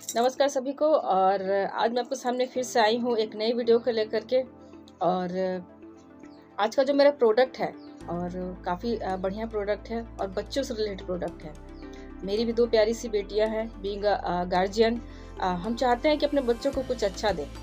नमस्कार सभी को। और आज मैं आपके सामने फिर से आई हूँ एक नई वीडियो को लेकर के। और आज का जो मेरा प्रोडक्ट है और काफ़ी बढ़िया प्रोडक्ट है और बच्चों से रिलेटेड प्रोडक्ट है। मेरी भी दो प्यारी सी बेटियां हैं। बीइंग गार्जियन हम चाहते हैं कि अपने बच्चों को कुछ अच्छा दें,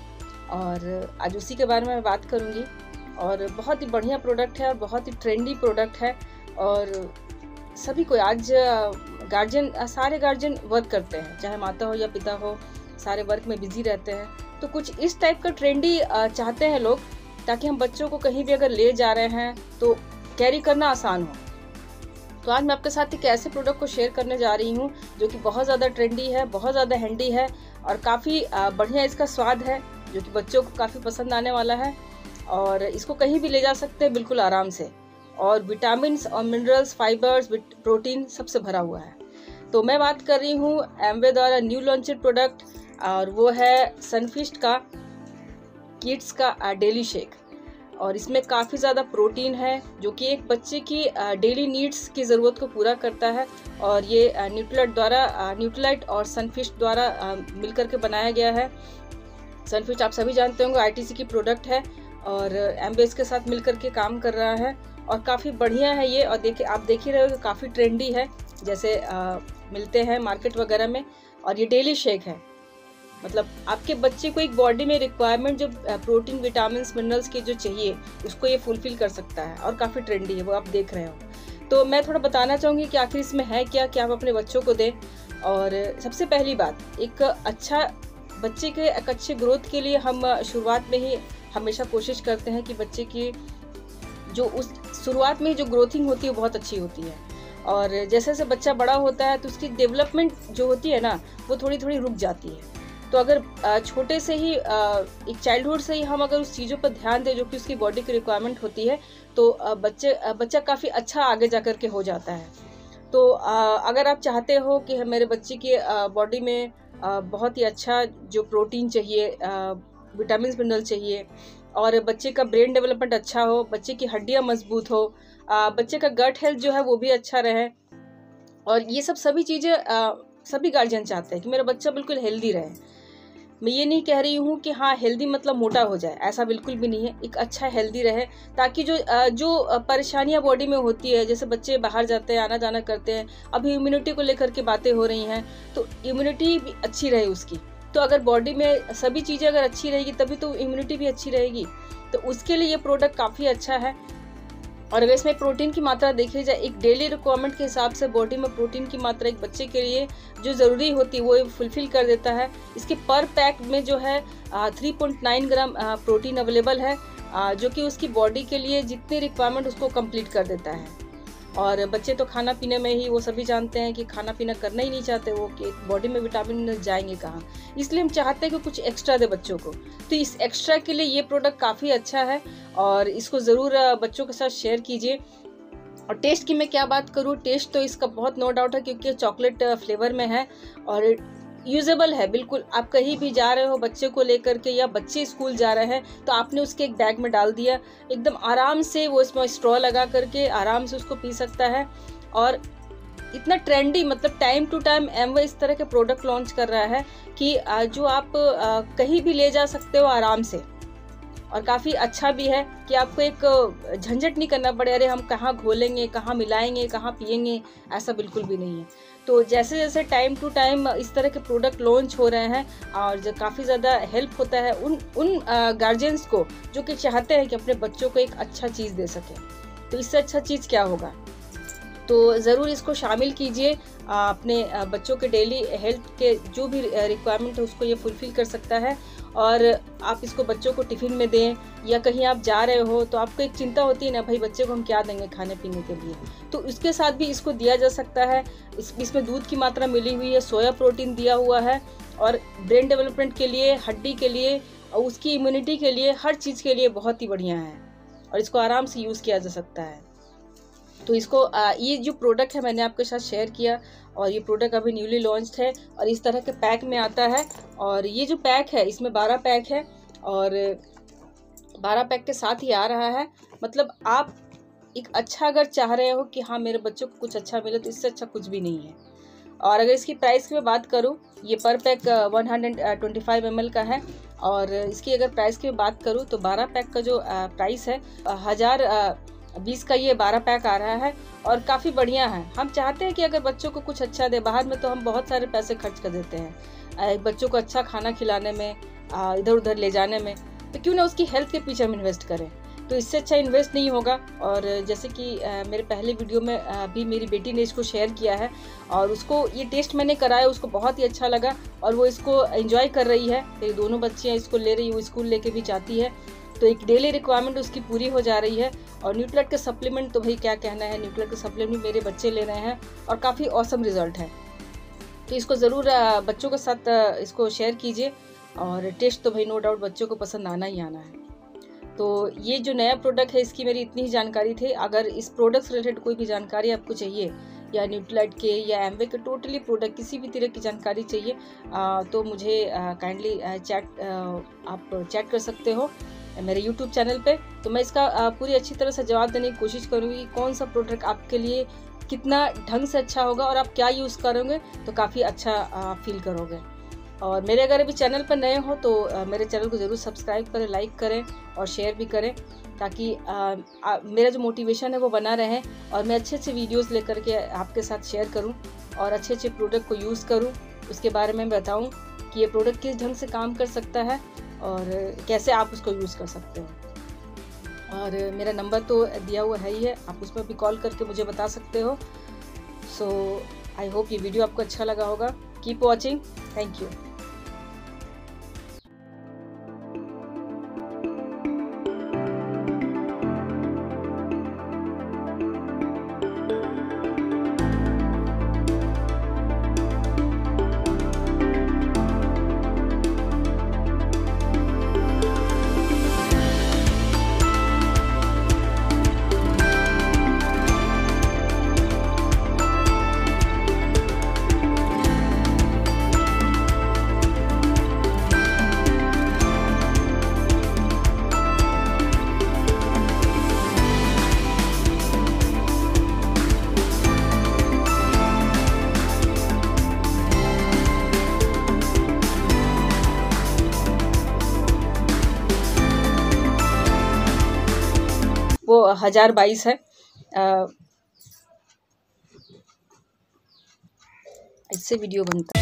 और आज उसी के बारे में मैं बात करूँगी। और बहुत ही बढ़िया प्रोडक्ट है और बहुत ही ट्रेंडी प्रोडक्ट है। और सभी को आज गार्जियन सारे गार्जियन वर्क करते हैं, चाहे माता हो या पिता हो, सारे वर्क में बिजी रहते हैं। तो कुछ इस टाइप का ट्रेंडी चाहते हैं लोग, ताकि हम बच्चों को कहीं भी अगर ले जा रहे हैं तो कैरी करना आसान हो। तो आज मैं आपके साथ एक ऐसे प्रोडक्ट को शेयर करने जा रही हूँ जो कि बहुत ज़्यादा ट्रेंडी है, बहुत ज़्यादा हैंडी है और काफ़ी बढ़िया इसका स्वाद है, जो कि बच्चों को काफ़ी पसंद आने वाला है। और इसको कहीं भी ले जा सकते हैं बिल्कुल आराम से, और विटामिन्स और मिनरल्स, फाइबर्स, प्रोटीन सबसे भरा हुआ है। तो मैं बात कर रही हूँ एमवे द्वारा न्यू लॉन्चेड प्रोडक्ट, और वो है सनफिस्ट का किड्स का डेली शेक। और इसमें काफ़ी ज़्यादा प्रोटीन है, जो कि एक बच्चे की डेली नीड्स की ज़रूरत को पूरा करता है। और ये न्यूट्रीलाइट और सनफिस्ट द्वारा मिलकर के बनाया गया है। सनफिस्ट आप सभी जानते होंगे आईटीसी की प्रोडक्ट है, और एमवे इसके साथ मिलकर के काम कर रहा है और काफ़ी बढ़िया है ये। और देखिए, आप देख ही रहे हो कि काफ़ी ट्रेंडी है, जैसे मिलते हैं मार्केट वगैरह में। और ये डेली शेक है, मतलब आपके बच्चे को एक बॉडी में रिक्वायरमेंट जो प्रोटीन, विटामिन्स, मिनरल्स की जो चाहिए, उसको ये फुलफिल कर सकता है। और काफ़ी ट्रेंडी है, वो आप देख रहे हो। तो मैं थोड़ा बताना चाहूँगी कि आखिर इसमें है क्या आप अपने बच्चों को दें। और सबसे पहली बात, एक अच्छा बच्चे के एक अच्छे ग्रोथ के लिए हम शुरुआत में ही हमेशा कोशिश करते हैं कि बच्चे की जो उस शुरुआत में जो ग्रोथिंग होती है वो बहुत अच्छी होती है। और जैसे जैसे बच्चा बड़ा होता है तो उसकी डेवलपमेंट जो होती है ना, वो थोड़ी थोड़ी रुक जाती है। तो अगर छोटे से ही एक चाइल्डहुड से ही हम अगर उस चीज़ों पर ध्यान दें जो कि उसकी बॉडी की रिक्वायरमेंट होती है, तो बच्चा काफ़ी अच्छा आगे जा कर के हो जाता है। तो अगर आप चाहते हो कि मेरे बच्चे की बॉडी में बहुत ही अच्छा जो प्रोटीन चाहिए, विटामिन मिनरल चाहिए, और बच्चे का ब्रेन डेवलपमेंट अच्छा हो, बच्चे की हड्डियां मजबूत हो, बच्चे का गट हेल्थ जो है वो भी अच्छा रहे, और ये सभी चीज़ें सभी गार्जियन चाहते हैं कि मेरा बच्चा बिल्कुल हेल्दी रहे। मैं ये नहीं कह रही हूँ कि हाँ हेल्दी मतलब मोटा हो जाए, ऐसा बिल्कुल भी नहीं है। एक अच्छा हेल्दी रहे, ताकि जो परेशानियाँ बॉडी में होती है, जैसे बच्चे बाहर जाते हैं, आना जाना करते हैं, अभी इम्यूनिटी को लेकर के बातें हो रही हैं, तो इम्यूनिटी भी अच्छी रहे उसकी। तो अगर बॉडी में सभी चीज़ें अगर अच्छी रहेगी तभी तो इम्यूनिटी भी अच्छी रहेगी। तो उसके लिए ये प्रोडक्ट काफ़ी अच्छा है। और अगर इसमें प्रोटीन की मात्रा देखी जाए, एक डेली रिक्वायरमेंट के हिसाब से बॉडी में प्रोटीन की मात्रा एक बच्चे के लिए जो ज़रूरी होती है वो फुलफिल कर देता है। इसके पर पैक में जो है 3.9 ग्राम प्रोटीन अवेलेबल है, जो कि उसकी बॉडी के लिए जितनी रिक्वायरमेंट उसको कंप्लीट कर देता है। और बच्चे तो खाना पीने में ही, वो सभी जानते हैं कि खाना पीना करना ही नहीं चाहते वो, कि बॉडी में विटामिन जाएंगे कहाँ। इसलिए हम चाहते हैं कि कुछ एक्स्ट्रा दे बच्चों को। तो इस एक्स्ट्रा के लिए ये प्रोडक्ट काफ़ी अच्छा है, और इसको ज़रूर बच्चों के साथ शेयर कीजिए। और टेस्ट की मैं क्या बात करूँ, टेस्ट तो इसका बहुत नो डाउट है, क्योंकि चॉकलेट फ्लेवर में है और यूजेबल है बिल्कुल। आप कहीं भी जा रहे हो बच्चे को लेकर के, या बच्चे स्कूल जा रहे हैं, तो आपने उसके एक बैग में डाल दिया, एकदम आराम से वो इसमें स्ट्रॉ लगा करके आराम से उसको पी सकता है। और इतना ट्रेंडी, मतलब टाइम टू टाइम एमवे इस तरह के प्रोडक्ट लॉन्च कर रहा है कि जो आप कहीं भी ले जा सकते हो आराम से। और काफ़ी अच्छा भी है कि आपको एक झंझट नहीं करना पड़े, अरे हम कहाँ घोलेंगे, कहाँ मिलाएंगे, कहाँ पिएंगे, ऐसा बिल्कुल भी नहीं है। तो जैसे जैसे टाइम टू टाइम इस तरह के प्रोडक्ट लॉन्च हो रहे हैं, और जो काफ़ी ज़्यादा हेल्प होता है उन गार्जियंस को जो कि चाहते हैं कि अपने बच्चों को एक अच्छा चीज़ दे सकें। तो इससे अच्छा चीज़ क्या होगा। तो ज़रूर इसको शामिल कीजिए, अपने बच्चों के डेली हेल्थ के जो भी रिक्वायरमेंट है उसको ये फुलफ़िल कर सकता है। और आप इसको बच्चों को टिफ़िन में दें, या कहीं आप जा रहे हो तो आपको एक चिंता होती है ना, भाई बच्चे को हम क्या देंगे खाने पीने के लिए, तो उसके साथ भी इसको दिया जा सकता है। इसमें दूध की मात्रा मिली हुई है, सोया प्रोटीन दिया हुआ है, और ब्रेन डेवलपमेंट के लिए, हड्डी के लिए, और उसकी इम्यूनिटी के लिए, हर चीज़ के लिए बहुत ही बढ़िया है, और इसको आराम से यूज़ किया जा सकता है। तो इसको ये जो प्रोडक्ट है मैंने आपके साथ शेयर किया, और ये प्रोडक्ट अभी न्यूली लॉन्च्ड है और इस तरह के पैक में आता है। और ये जो पैक है इसमें 12 पैक है, और 12 पैक के साथ ही आ रहा है। मतलब आप एक अच्छा अगर चाह रहे हो कि हाँ मेरे बच्चों को कुछ अच्छा मिले, तो इससे अच्छा कुछ भी नहीं है। और अगर इसकी प्राइस की मैं बात करूँ, ये पर पैक 125 ml का है। और इसकी अगर प्राइस की मैं बात करूँ तो 12 पैक का जो प्राइस है 1020 का ये 12 पैक आ रहा है और काफ़ी बढ़िया है। हम चाहते हैं कि अगर बच्चों को कुछ अच्छा दे, बाहर में तो हम बहुत सारे पैसे खर्च कर देते हैं बच्चों को अच्छा खाना खिलाने में, इधर उधर ले जाने में, तो क्यों ना उसकी हेल्थ के पीछे हम इन्वेस्ट करें। तो इससे अच्छा इन्वेस्ट नहीं होगा। और जैसे कि मेरे पहले वीडियो में भी मेरी बेटी ने इसको शेयर किया है और उसको ये टेस्ट मैंने कराया, उसको बहुत ही अच्छा लगा और वो इसको एंजॉय कर रही है। मेरी दोनों बच्चियाँ इसको ले रही, वो स्कूल लेके भी जाती है, तो एक डेली रिक्वायरमेंट उसकी पूरी हो जा रही है। और न्यूट्रिलाइट के सप्लीमेंट तो भाई क्या कहना है, न्यूट्रिलाइट के सप्लीमेंट मेरे बच्चे ले रहे हैं और काफ़ी ऑसम रिजल्ट है। तो इसको ज़रूर बच्चों के साथ इसको शेयर कीजिए और टेस्ट तो भाई नो डाउट बच्चों को पसंद आना ही आना है। तो ये जो नया प्रोडक्ट है इसकी मेरी इतनी ही जानकारी थी। अगर इस प्रोडक्ट से रिलेटेड कोई भी जानकारी आपको चाहिए या न्यूट्रिलाइट के या एमवे के टोटली प्रोडक्ट किसी भी तरह की जानकारी चाहिए तो मुझे काइंडली आप चैट कर सकते हो मेरे यूट्यूब चैनल पे। तो मैं इसका पूरी अच्छी तरह से जवाब देने की कोशिश करूँगी कौन सा प्रोडक्ट आपके लिए कितना ढंग से अच्छा होगा और आप क्या यूज़ करोगे तो काफ़ी अच्छा फील करोगे। और मेरे अगर अभी चैनल पर नए हो तो मेरे चैनल को ज़रूर सब्सक्राइब करें, लाइक करें और शेयर भी करें, ताकि मेरा जो मोटिवेशन है वो बना रहे और मैं अच्छे अच्छे वीडियोस लेकर के आपके साथ शेयर करूं और अच्छे अच्छे प्रोडक्ट को यूज़ करूं, उसके बारे में बताऊं कि ये प्रोडक्ट किस ढंग से काम कर सकता है और कैसे आप उसको यूज़ कर सकते हो। और मेरा नंबर तो दिया हुआ है ही है, आप उसमें भी कॉल करके मुझे बता सकते हो। सो आई होप ये वीडियो आपको अच्छा लगा होगा। Keep watching, thank you. वो 1022 है। इससे वीडियो बनता है।